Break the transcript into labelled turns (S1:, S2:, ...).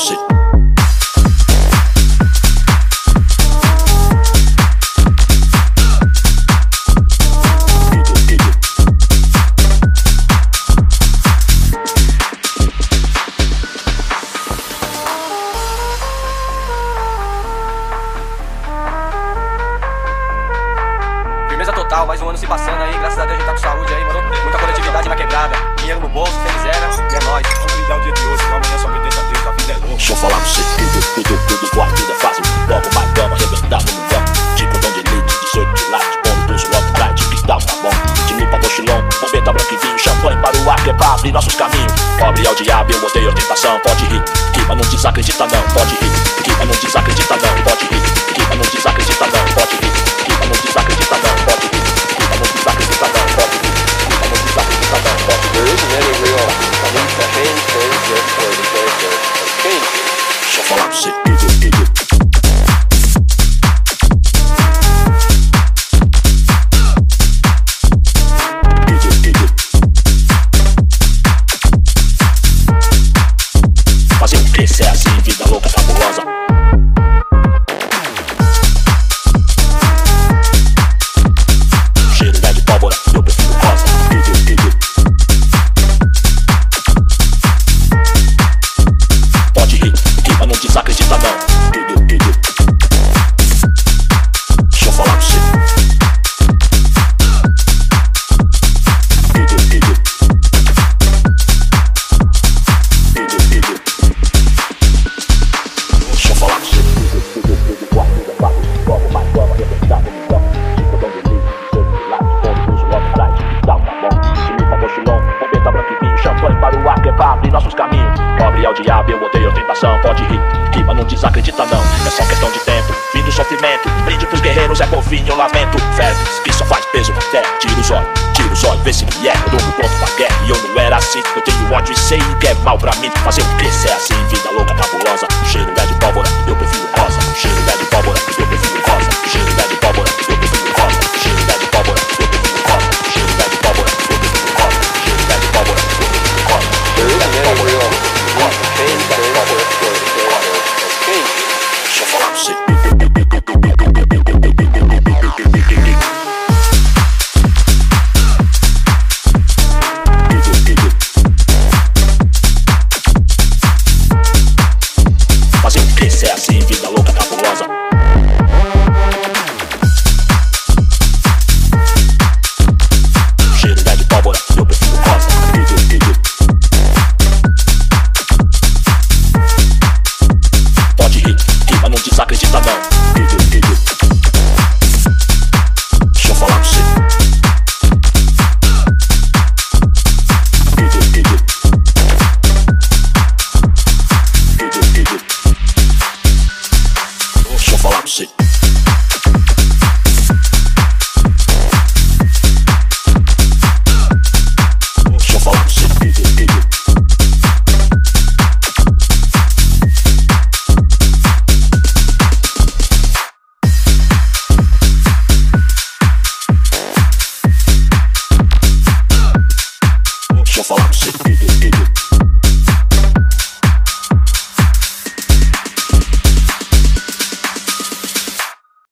S1: shit.
S2: Firmeza total, mais um ano se passando aí, graças a Deus a gente tá com saúde aí, mano. Muita coletividade na quebrada, dinheiro no bolso, sem miséria, e é nóis.
S3: Vamos brindar o dia de hoje, que amanhã só quem tem certeza, a vida é louca.
S1: Deixa eu falar pra você, tudo igual, tudo é fácil. Logo mais vamos arrebentar no vamos. Tipo dom de elite, 18 de late, pombo dos rock, light, que tal, tá bom. De mim pra mochilão, bombeta branca e vinho, champanhe para o ar, que é pra abrir nossos caminhos. Pobre é o diabo, eu odeio ostentação, pode rir. Que mas não desacredita não, pode rir. Que mas não desacredita não, pode rir. Que mas não desacredita não, pode rir. Que mas não desacredita não, pode rir. Que mas não desacredita não, pode rir. Que mas não desacredita não, pode rir.
S4: There isn't any real need to hate character for the character of changing.
S1: Deixa eu falar pra você, fazer o que se é assim, vida louca, fabulosa. Cheiro é de pólvora, eu prefiro rosa. Pode rir, que mas não desacredita não. Deixa eu falar pra você. Deixa eu falar pra você. Logo mais vamos arrebentar no campo. Tipo dom de elite, 18 de late, pombo dos rock, light, que tal, tá bom. De mim pra mochilão, bombeta branca e vinho, champanhe para o ar, que é pra abrir nossos caminhos. Pobre é o diabo, eu odeio ostentação, pode rir. Que mas não desacredita não, é só questão de tempo. Fim do sofrimento, brinde pros guerreiros, é por fim, eu lamento. Febres, que só faz peso na terra, tira os olhos, vê se me é. Eu dou pronto pra guerra e eu não era assim. Eu tenho ódio e sei que é mal pra mim. Fazer o que se é assim, vida louca.